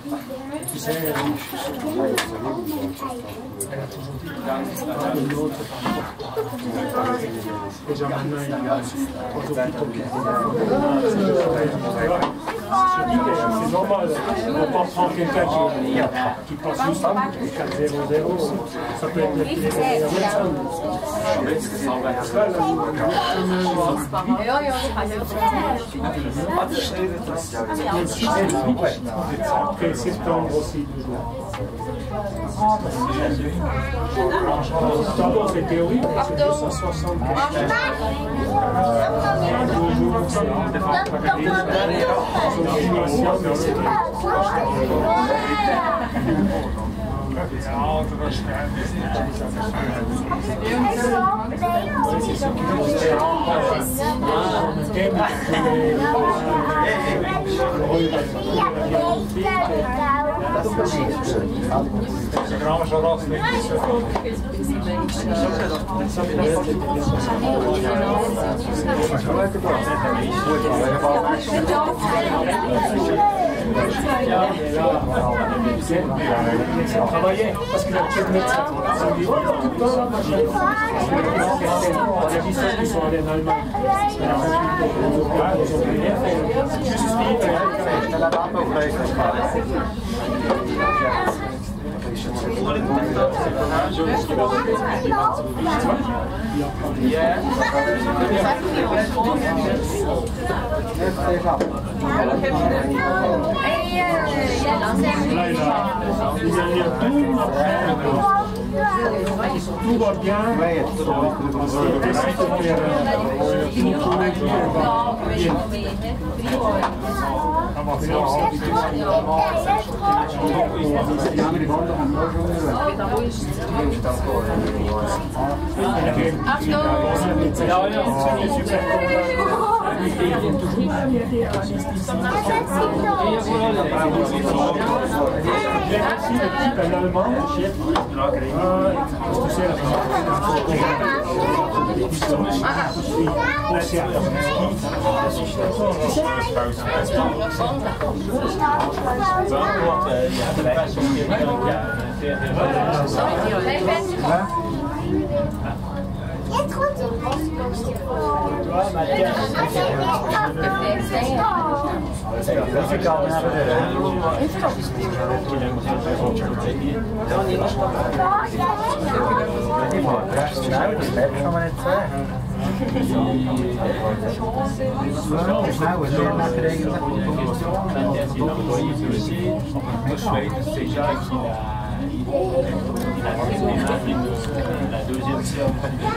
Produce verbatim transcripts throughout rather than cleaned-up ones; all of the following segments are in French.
Tu sais, elle a toujours dit. Déjà maintenant, il y a trois hôpitaux qui c'est normal. On ne peut pas prendre quelqu'un qui, qui passe juste quatre zéro zéro. Ça peut être le plus après septembre aussi. D'abord c'est théorique, c'est deux cent soixante il travaillait parce qu'il a tué le médecin. Il dit oh, tout le temps, machin. Il y a dix ans qui sont allés en Allemagne. Yeah. Tout va bien. La deuxième séance.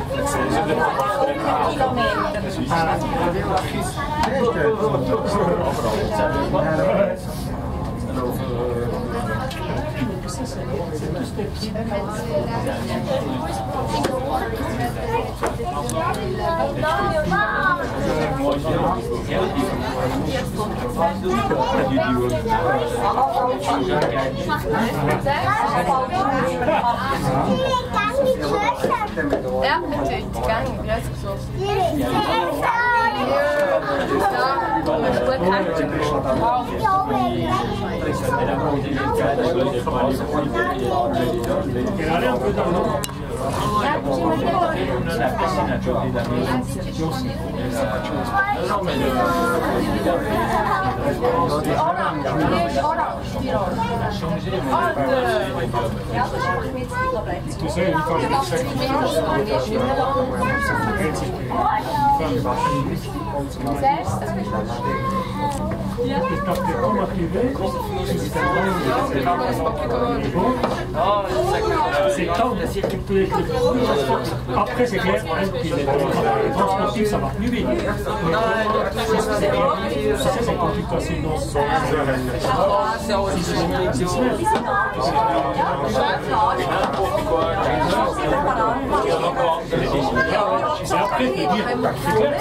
Ja, natürlich, die gangen gleich so. Tu sais, une fois que chaque c'est tant après c'est clair, les transportifs ça va plus vite. Ça c'est quand tu casses une danse. C'est après de dire, c'est clair.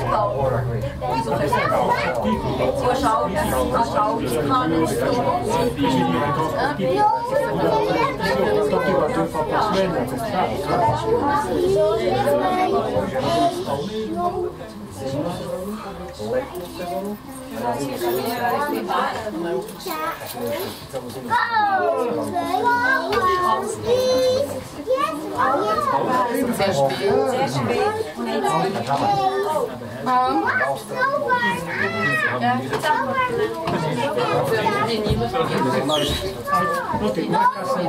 Quand tu vas deux fois par semaine, c'est ça. letnu sezónu. Ok, neka se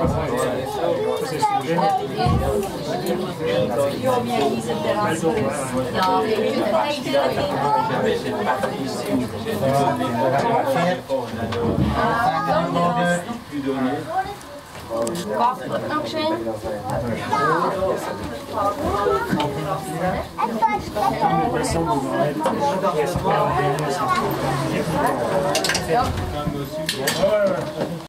Wacht nog zijn. Ja.